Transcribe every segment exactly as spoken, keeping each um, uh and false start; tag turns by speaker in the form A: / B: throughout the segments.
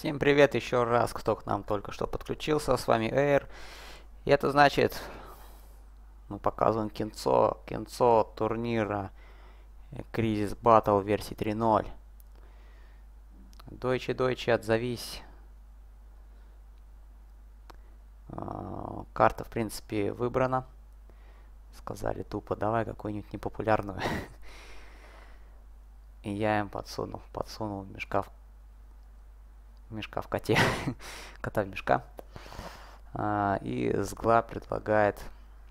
A: Всем привет еще раз, кто к нам только что подключился. С вами Эйр. И это значит, мы показываем кинцо, кинцо турнира Кризис Баттл версии три ноль. Дойче, Дойче, отзовись. А, карта, в принципе, выбрана. Сказали тупо, давай какую-нибудь непопулярную. И я им подсунул, подсунул мешка в мешка в коте, кота в мешка. А, и Сгла предлагает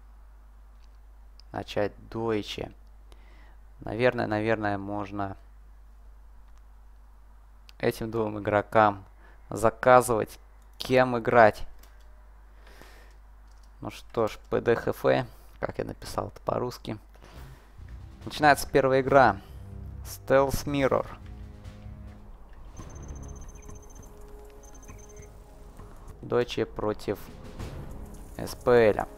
A: начать Дойче. Наверное, наверное, можно этим двум игрокам заказывать, кем играть. Ну что ж, пэ дэ эф, как я написал это по-русски. Начинается первая игра. Stealth Mirror. Дойче против эс пэ эл.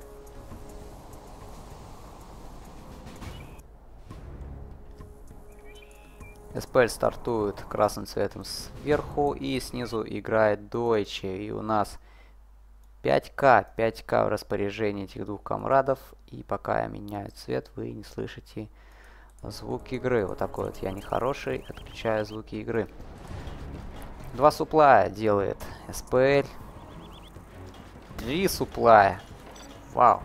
A: эс пэ эл стартует красным цветом сверху, и снизу играет Дойче. И у нас пять ка, пять ка в распоряжении этих двух комрадов. И пока я меняю цвет, вы не слышите звук игры. Вот такой вот я нехороший, отключаю звуки игры. Два суплая делает эс пэ эл. Три суплая. Вау.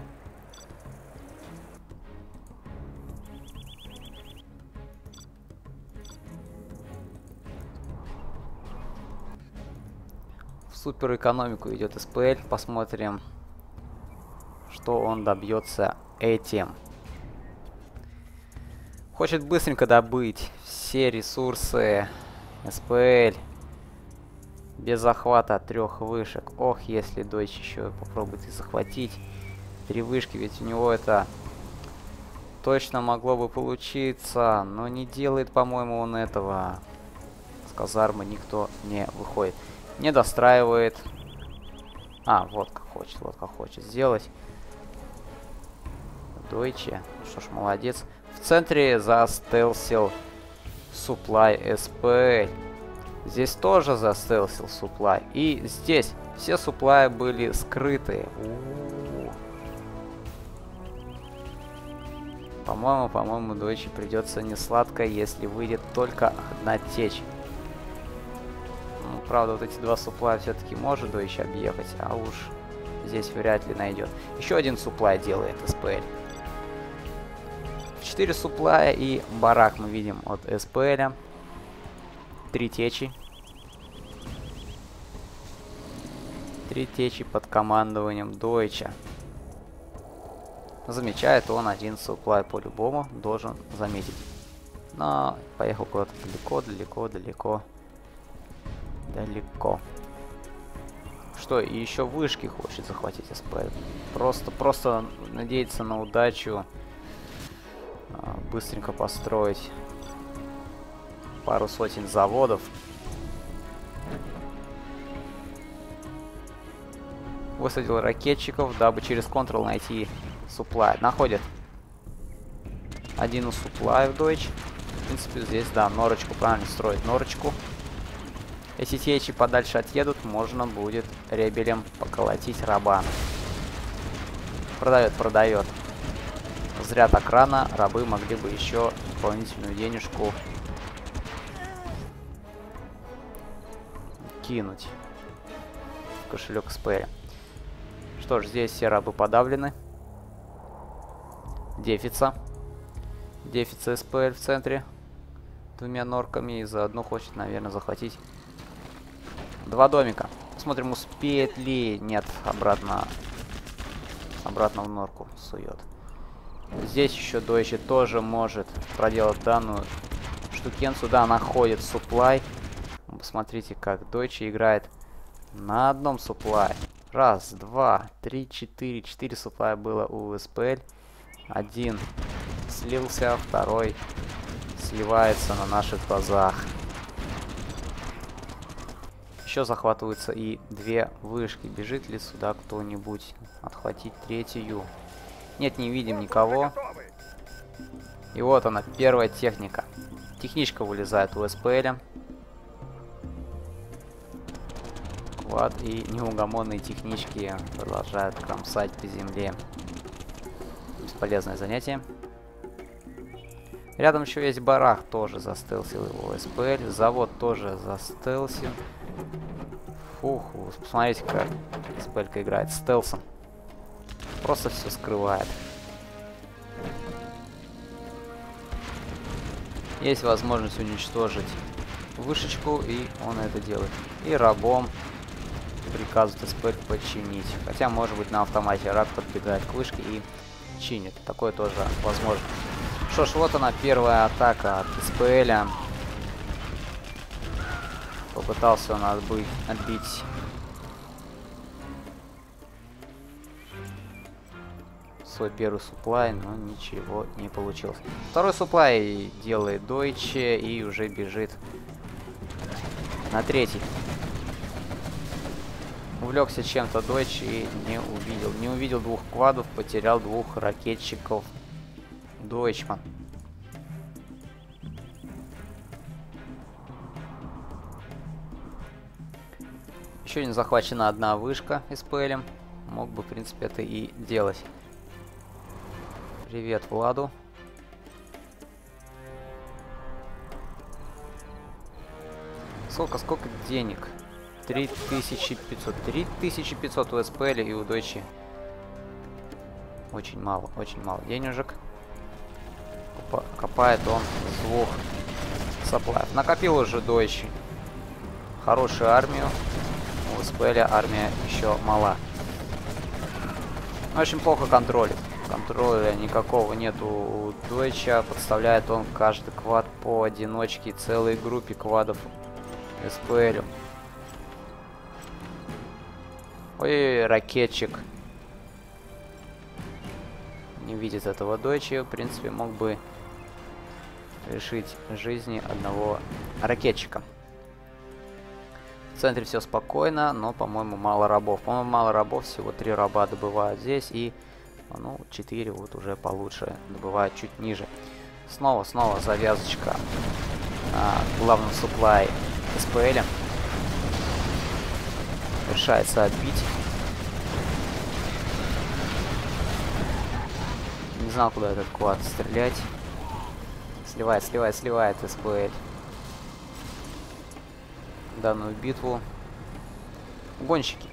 A: В супер экономику идет эс пэ эл. Посмотрим, что он добьется этим. Хочет быстренько добыть все ресурсы эс пэ эл без захвата от трех вышек. Ох, если Дойче еще попробует их захватить. Три вышки, ведь у него это точно могло бы получиться. Но не делает, по-моему, он этого. С казармы никто не выходит. Не достраивает. А, вот как хочет, вот как хочет сделать. Дойче. Ну что ж, молодец. В центре застелсил Supply эс пэ эл. Здесь тоже застелсил Supply. И здесь все суплаи были скрыты. По-моему, по-моему, Дойче придется не сладко, если выйдет только одна течь. Ну, правда, вот эти два суплая все-таки может Дойче объехать, а уж здесь вряд ли найдет. Еще один суплай делает эс пэ эл. четыре суплая и барак мы видим от эс пэ эл. Три течи. Три течи под командованием Дойче. Замечает он один суплай по-любому, должен заметить. Но поехал куда-то далеко, далеко, далеко. Далеко. Что, и еще вышки хочет захватить эс пэ эл. Просто, просто надеется на удачу. Быстренько построить пару сотен заводов. Высадил ракетчиков, дабы через контрол найти суплай. Находит один у суплая в Дойче. В принципе, здесь, да, норочку правильно строить. Норочку. Если течи подальше отъедут, можно будет ребелем поколотить раба. Продает, продает. Зря так рано. Рабы могли бы еще дополнительную денежку кинуть в кошелек эс пэ эл. Что ж, здесь все рабы подавлены. Дефица. Дефица эс пэ эл в центре. Двумя норками. И заодно хочет, наверное, захватить два домика. Посмотрим, успеет ли. Нет, обратно. Обратно в норку сует. Здесь еще Дойче тоже может проделать данную штукенцию. Да, находит суплай. Посмотрите, как Дойче играет на одном суплае. Раз, два, три, четыре. Четыре суплая было у эс пэ эл. Один слился, второй сливается на наших глазах. Еще захватываются и две вышки. Бежит ли сюда кто-нибудь отхватить третью? Нет, не видим никого. И вот она, первая техника. Техничка вылезает у эс пэ эл. захват, и неугомонные технички продолжают кромсать по земле. Бесполезное занятие. Рядом еще есть барах, тоже застелсил его эс пэ эль. Завод тоже застелсил. Фух, посмотрите, как эс пэ эль-ка играет стелсом. Просто все скрывает. Есть возможность уничтожить вышечку, и он это делает. И рабом приказывает эс пэ эль починить. Хотя, может быть, на автомате раб подбегает к вышке и чинит. Такое тоже возможно. Что ж, вот она, первая атака от эс пэ эль. Попытался он отбыть, отбить свой первый суплай, но ничего не получилось. Второй суплай делает Дойче и уже бежит на третий. Увлекся чем-то Дойче и не увидел. Не увидел двух квадов, потерял двух ракетчиков Дойчман. Еще не захвачена одна вышка эс пэ эль. Мог бы, в принципе, это и делать. Привет Владу. Сколько, сколько денег? три тысячи пятьсот. три тысячи пятьсот у эс пэ эль и у Дойче. Очень мало, очень мало денежек. Копа копает он с двух саплаев. Накопил уже Дойче хорошую армию. У эс пэ эль армия еще мала. Очень плохо контролит. Контроля никакого нету у Дойча. Подставляет он каждый квад по одиночке, целой группе квадов эс пэ эль. Ой, ракетчик. Не видит этого Дойча. В принципе, мог бы решить жизни одного ракетчика. В центре все спокойно, но, по-моему, мало рабов. По-моему, мало рабов, всего три раба добывают здесь, и, ну, четыре вот уже получше добывают чуть ниже. Снова, снова завязочка на главном суплае эс пэ эль. Решается отбить. Не знал, куда этот квад стрелять. Сливает, сливает, сливает эс пэ эль данную битву. Гонщики.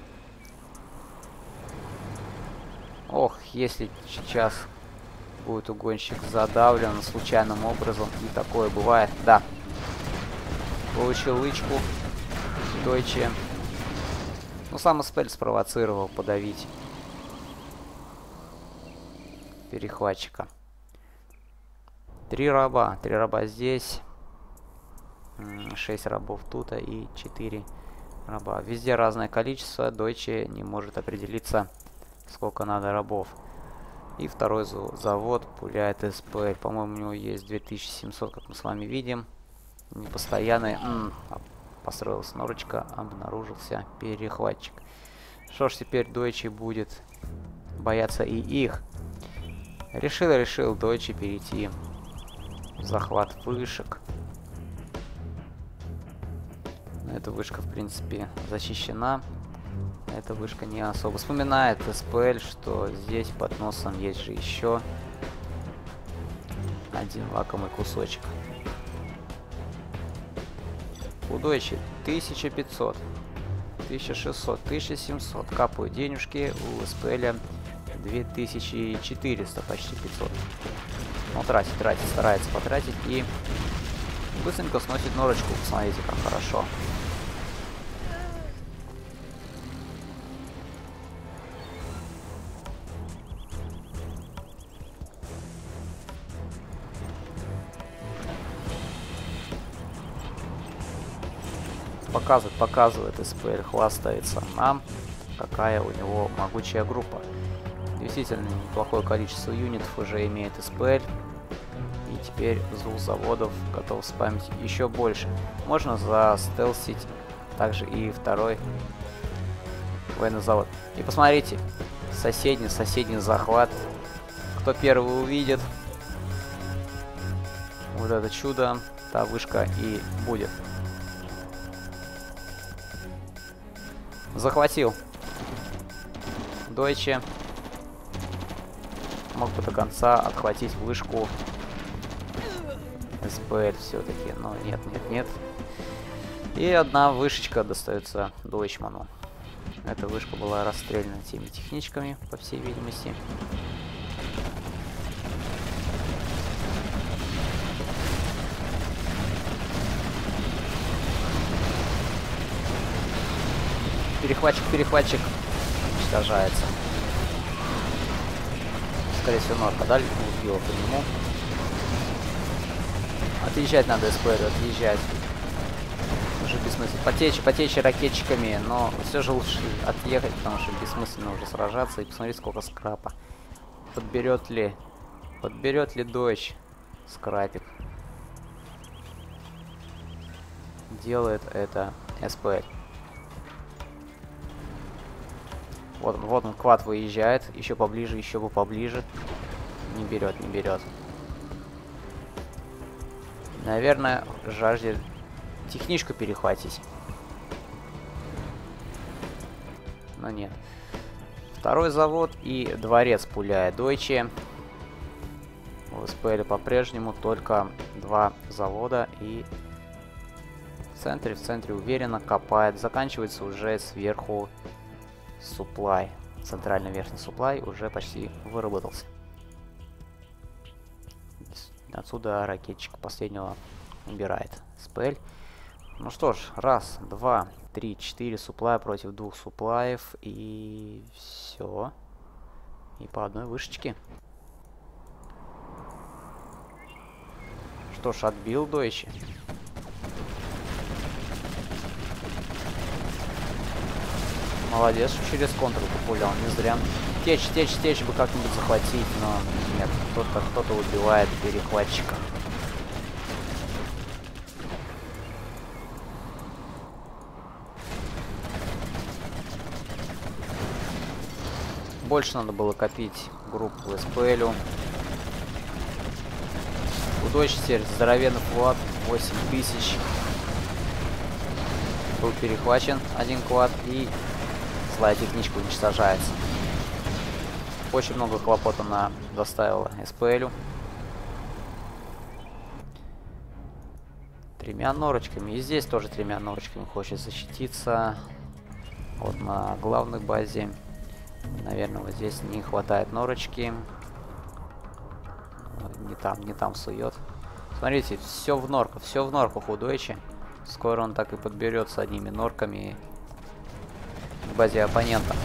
A: Ох, если сейчас будет угонщик задавлен случайным образом, и такое бывает. Да. Получил лычку. Дойче. Ну, сам эс пэ эль спровоцировал подавить перехватчика. Три раба. Три раба здесь. шесть рабов тут и четыре раба. Везде разное количество. Дойче не может определиться, сколько надо рабов. И второй завод пуляет эс пэ эль. По-моему, у него есть две тысячи семьсот, как мы с вами видим. Непостоянный. М-м, построилась норочка, обнаружился перехватчик. Что ж, теперь Дойче будет бояться и их. Решил, решил Дойче перейти в захват вышек. Эта вышка, в принципе, защищена. Эта вышка не особо. Вспоминает эс пэ эль, что здесь под носом есть же еще один лакомый кусочек. У Дойче тысяча пятьсот, тысяча шестьсот, тысяча семьсот. Капают денежки. У эс пэ эль две тысячи четыреста, почти пятьсот. Ну, тратит, тратит, старается потратить. И быстренько сносит норочку. Посмотрите, как хорошо. Показывает, показывает эс пэ эль, хвастается нам, какая у него могучая группа. Действительно, неплохое количество юнитов уже имеет эс пэ эль. И теперь зул заводов готов спамить еще больше. Можно застелсить также и второй военный завод. И посмотрите, соседний, соседний захват. Кто первый увидит вот это чудо, та вышка и будет. Захватил. Дойче. Мог бы до конца отхватить вышку. СПЛ все-таки. Но нет, нет, нет. И одна вышечка достается Дойчману. Эта вышка была расстреляна теми техничками, по всей видимости. Перехватчик, перехватчик уничтожается. Скорее всего, норка, да, убила по нему. Отъезжать надо, СПЛ, отъезжать. Уже бессмысленно. Потечь, потечь ракетчиками, но все же лучше отъехать, потому что бессмысленно уже сражаться. И посмотреть, сколько скрапа. Подберет ли, подберет ли Дойч скрапик. Делает это СПЛ. Вот он, вот он, квад выезжает. Еще поближе, еще бы поближе. Не берет, не берет. Наверное, жаждет техничку перехватить. Но нет. Второй завод и дворец пуляет Дойче. У СПЛ по-прежнему только два завода. И в центре, в центре уверенно копает. Заканчивается уже сверху суплай. Центральный верхний суплай уже почти выработался. Отсюда ракетчик последнего убирает СПЛ. Ну что ж, раз, два, три, четыре суплая против двух суплаев. И все. И по одной вышечке. Что ж, отбил Дойче. Молодец, через контур популял, не зря. Течь, течь, течь бы как-нибудь захватить, но нет, кто-то кто-то убивает перехватчика. Больше надо было копить группу СПЛ. У Дойче теперь здоровенный квад, восемь тысяч. Был перехвачен один квад и злая техничка уничтожается. Очень много хлопот она доставила СПЛу. Тремя норочками. И здесь тоже тремя норочками хочет защититься. Вот на главной базе. Наверное, вот здесь не хватает норочки. Не там, не там сует. Смотрите, все в норках, все в норках у Дойче. Скоро он так и подберется одними норками к базе оппонента.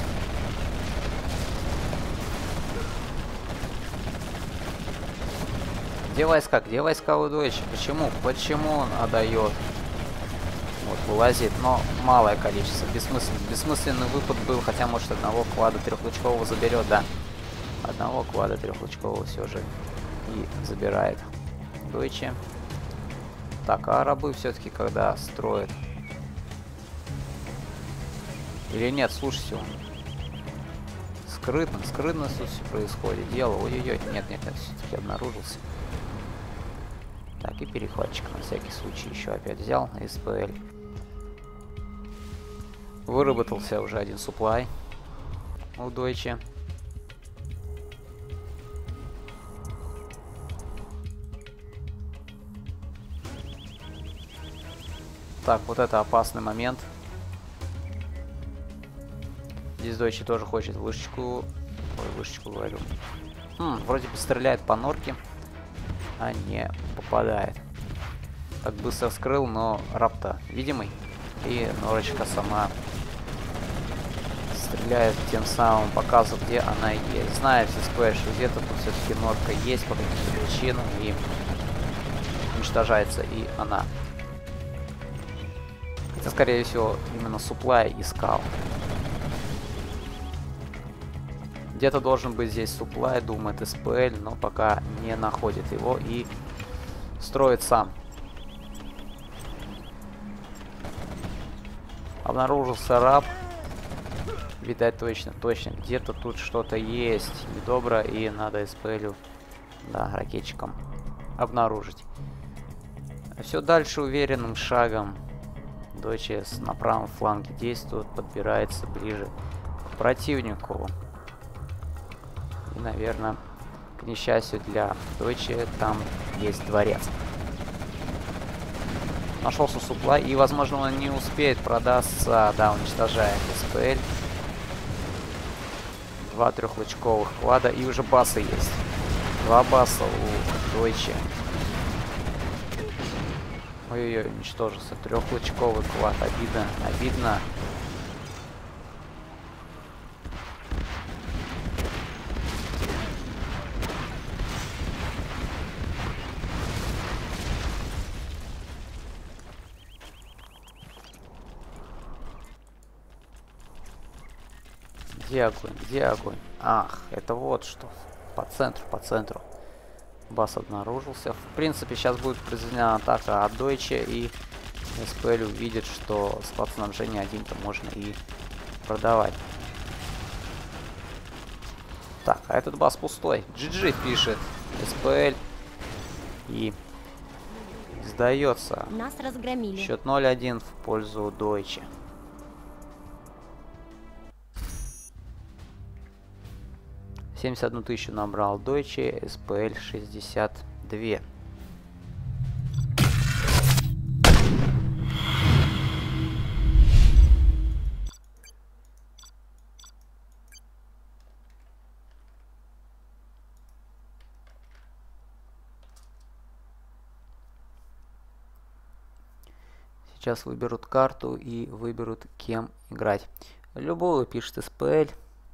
A: Где войска? Где войска у Дойче? Почему? Почему он отдает? Вот, вылазит, но малое количество. Бессмысленный, бессмысленный выпад был, хотя, может, одного квада трехлучкового заберет, да. Одного квада трехлучкового все же и забирает Дойче. Так, а рабы все-таки когда строят? Или нет, слушайте, он скрытно, скрытно тут все происходит. Дело, ой-ой-ой, нет, нет, нет, все-таки обнаружился. Так, и перехватчик на всякий случай еще опять взял, СПЛ. Выработался уже один суплай у Дойче. Так, вот это опасный момент. Здесь Дойче тоже хочет вышечку. Ой, вышечку говорю. Хм, вроде бы стреляет по норке, а не попадает. Так быстро вскрыл, но раб-то видимый. И норочка сама стреляет, тем самым показывает, где она есть. Знает СПЛ, что где-то тут все-таки норка есть по каким-то причинам. И уничтожается и она. Хотя, скорее всего, именно суплай искал. Где-то должен быть здесь суплай, думает СПЛ, но пока не находит его и строит сам. Обнаружился раб. Видать, точно, точно. Где-то тут что-то есть недобро, и надо СПЛу, да, ракетчикам обнаружить. Все дальше уверенным шагом Дойче на правом фланге действует, подбирается ближе к противнику. И, наверное, к несчастью для Дойче, там есть дворец. Нашелся суплай, и, возможно, он не успеет продаться. Да, уничтожает СПЛ. Два трехлучковых клада, и уже басы есть. Два баса у Дойче. Ой-ой-ой, уничтожился. Трехлучковый клад. Обидно, обидно. Где огонь? Где огонь? Ах, это вот что. По центру, по центру. Бас обнаружился. В принципе, сейчас будет произведена атака от Дойче, и СПЛ увидит, что склад снабжения один-то можно и продавать. Так, а этот бас пустой. джи джи пишет СПЛ. И сдается.
B: Нас разгромили.
A: Счет ноль один в пользу Дойче. семьдесят одну тысячу набрал Дойче, СПЛ шестьдесят два. Сейчас выберут карту и выберут, кем играть. Любую пишет СПЛ.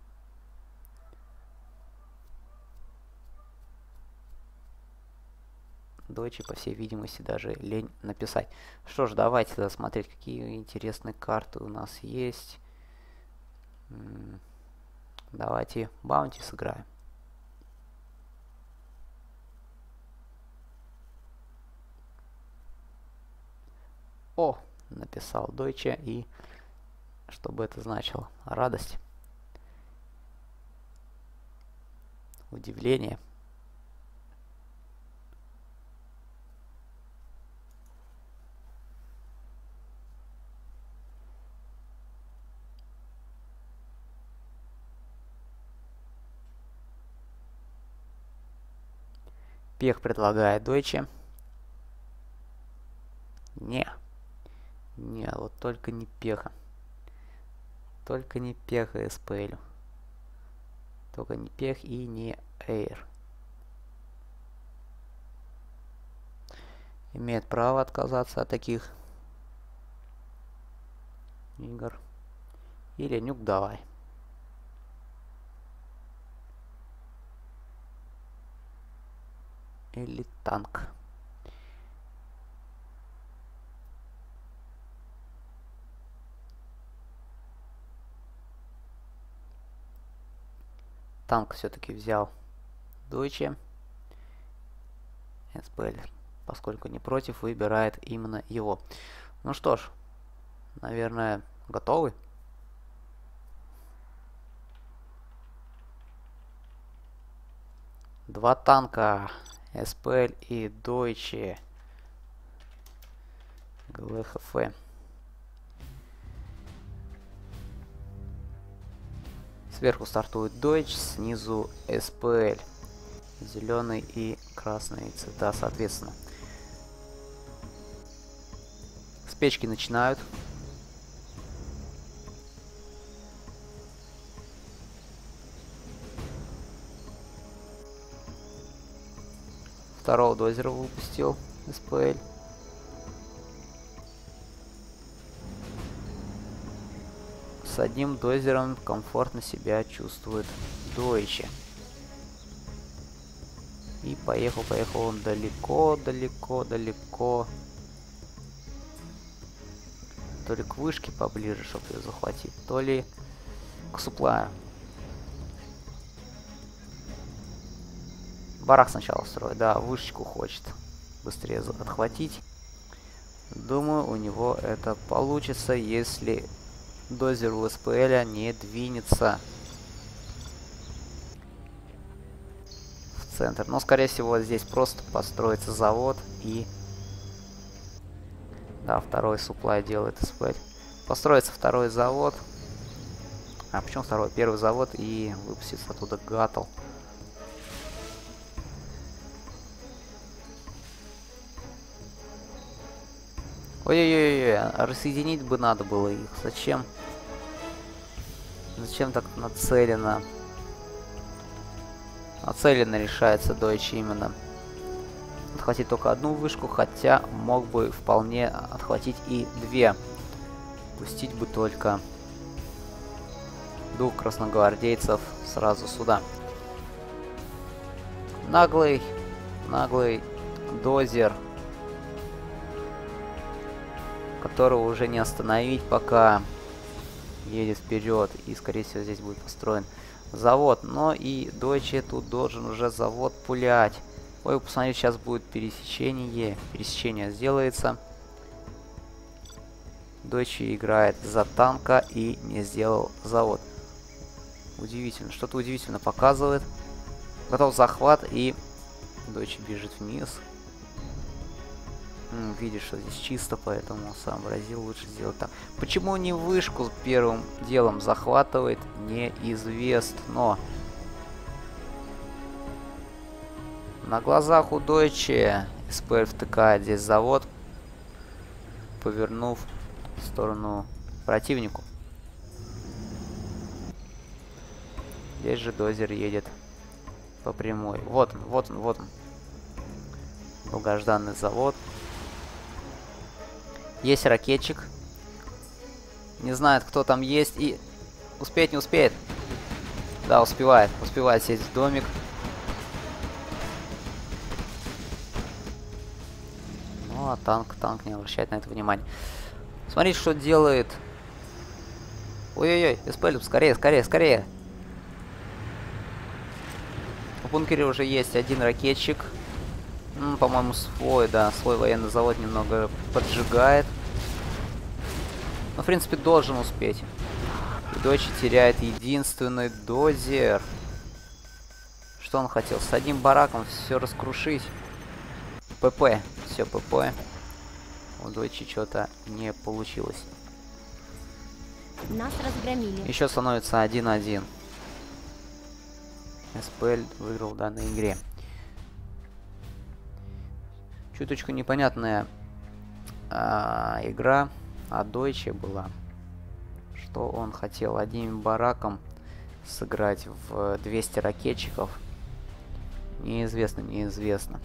A: Дойче, по всей видимости, даже лень написать. Что ж, давайте тогда смотреть, какие интересные карты у нас есть. М-м, давайте баунти сыграем. О, написал Дойче, и что бы это значило? Радость. Удивление. Пех предлагает Дойче. Не. Не, вот только не пеха. Только не пеха СПЛ. Только не пех и не эйр. Имеет право отказаться от таких игр. Или нюк давай. Или танк. Танк все-таки взял Дойче. СПЛ, поскольку не против, выбирает именно его. Ну что ж, наверное, готовы? Два танка. СПЛ и Дойче. ГЛХФ. Сверху стартует Дойч, снизу СПЛ. Зеленый и красный цвета, соответственно. С печки начинают. Второго дозера выпустил СПЛ. С одним дозером комфортно себя чувствует Дойче. И поехал, поехал он далеко, далеко, далеко. То ли к вышке поближе, чтобы ее захватить, то ли к суплаю. Барак сначала строит, да, вышечку хочет быстрее отхватить. Думаю, у него это получится, если дозер у СПЛ не двинется в центр. Но, скорее всего, здесь просто построится завод и Да, второй суплай делает СПЛ. Построится второй завод. А почему второй? Первый завод и выпустится оттуда Гаттл. Ой-ой-ой, рассоединить бы надо было их. Зачем? Зачем так нацелено? Нацеленно решается Дойче именно. Отхватить только одну вышку, хотя мог бы вполне отхватить и две. Пустить бы только двух красногвардейцев сразу сюда. Наглый, наглый дозер, которого уже не остановить, пока едет вперед. И, скорее всего, здесь будет построен завод. Но и Дойче тут должен уже завод пулять. Ой, посмотрите, сейчас будет пересечение. Пересечение сделается. Дойче играет за танка и не сделал завод. Удивительно. Что-то удивительно показывает. Готов захват, и Дойче бежит вниз. М, видишь, что здесь чисто, поэтому сообразил лучше сделать так. Почему не вышку первым делом захватывает, неизвестно. На глазах у Дойче СПЛ втыкает здесь завод, повернув в сторону противнику. Здесь же дозер едет по прямой. Вот он, вот он, вот он. Долгожданный завод. Есть ракетчик. Не знает, кто там есть. И успеет, не успеет. Да, успевает. Успевает сесть в домик. Ну, а танк, танк не обращает на это внимания. Смотрите, что делает. Ой-ой-ой, СПЛ, скорее, скорее, скорее. В бункере уже есть один ракетчик. Ну, по-моему, свой, да, свой военный завод немного поджигает. Но, в принципе, должен успеть. И Дойче теряет единственный дозер. Что он хотел? С одним бараком все раскрушить. ПП. Все, ПП. У Дойче что-то не получилось.
B: Нас разгромили.
A: Еще становится один-один. СПЛ выиграл в данной игре. Чуточку непонятная а, игра от Дойче была. Что он хотел одним бараком сыграть в двести ракетчиков. Неизвестно, неизвестно.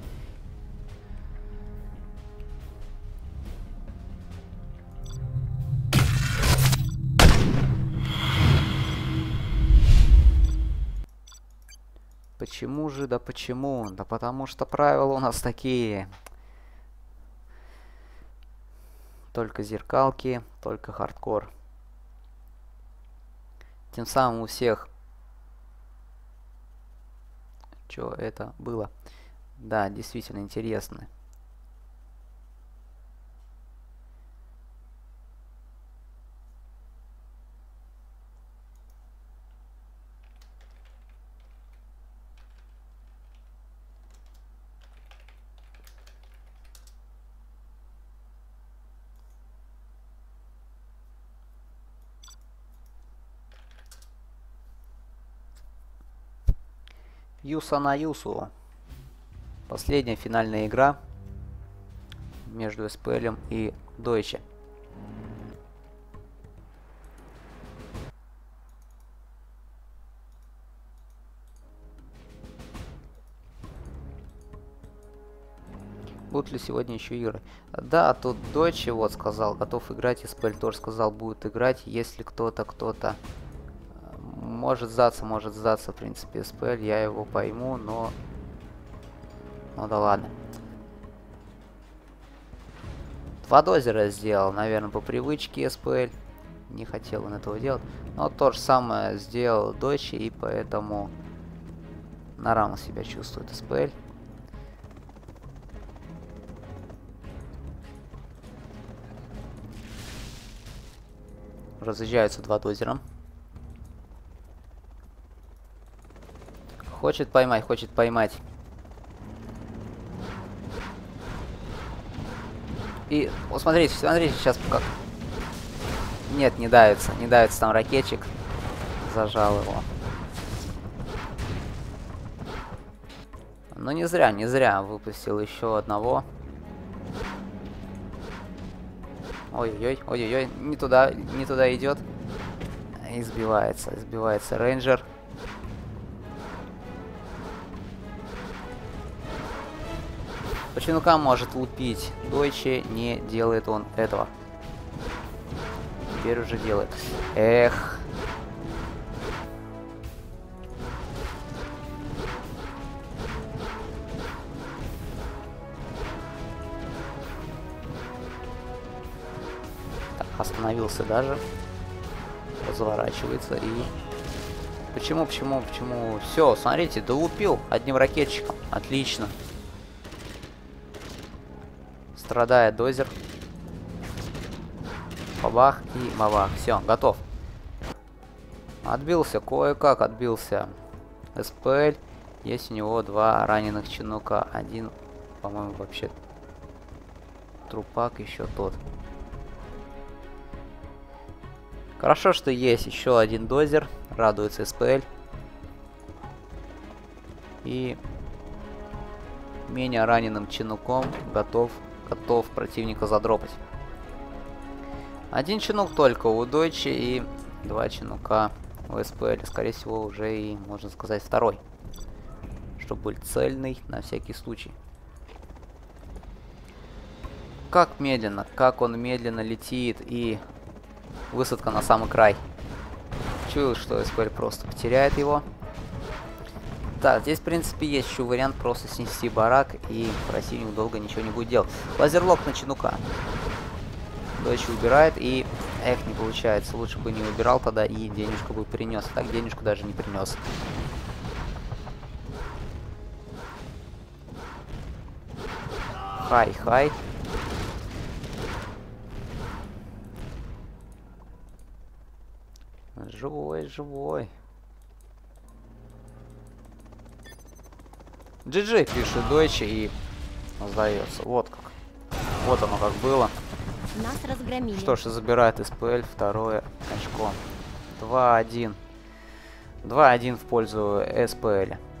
A: Почему же? Да почему? Да потому что правила у нас такие. Только зеркалки, только хардкор. Тем самым у всех... Что это было? Да, действительно интересно. Юса на Юсу. Последняя финальная игра между СПЛ и Дойче. Будут ли сегодня еще игры? Да, тут Дойче вот сказал, готов играть, и СПЛ тоже сказал, будет играть, если кто-то, кто-то может сдаться, может сдаться, в принципе, СПЛ, я его пойму, но... Ну да ладно. Два дозера сделал, наверное, по привычке СПЛ. Не хотел он этого делать. Но то же самое сделал Дойче, и поэтому нормально себя чувствует СПЛ. Разъезжаются два дозера. Хочет поймать, хочет поймать. И, вот смотрите, смотрите, сейчас как... Нет, не давится, не давится там ракетчик. Зажал его. Но не зря, не зря выпустил еще одного. Ой-ой-ой, ой-ой-ой, не туда, не туда идет. Избивается, избивается рейнджер. По чинукам может лупить. Дойче, не делает он этого. Теперь уже делает. Эх. Так, остановился даже. Разворачивается и... Почему, почему, почему? Все, смотрите, долупил одним ракетчиком. Отлично. Страдает дозер. Бабах и бабах. Все, готов. Отбился, кое-как отбился. СПЛ. Есть у него два раненых чинука. Один, по-моему, вообще трупак, еще тот. Хорошо, что есть еще один дозер. Радуется СПЛ. И менее раненым чинуком готов, готов противника задропать. Один чинук только у Дойче и два чинука у СПЛ. Скорее всего, уже и, можно сказать, второй. Чтобы был цельный на всякий случай. Как медленно, как он медленно летит, и высадка на самый край. Чуял, что СПЛ просто потеряет его. Да, здесь, в принципе, есть еще вариант просто снести барак, и противник долго ничего не будет делать. Лазерлок на чинука. Дойче убирает, и... Эх, не получается. Лучше бы не убирал тогда, и денежку бы принес. Так, денежку даже не принес. Хай-хай. Живой, живой. джи джи пишет Дойче и сдается. Вот как. Вот оно как было.
B: Нас разгромили.
A: Что ж, забирает СПЛ второе очко. два один. два один в пользу СПЛ.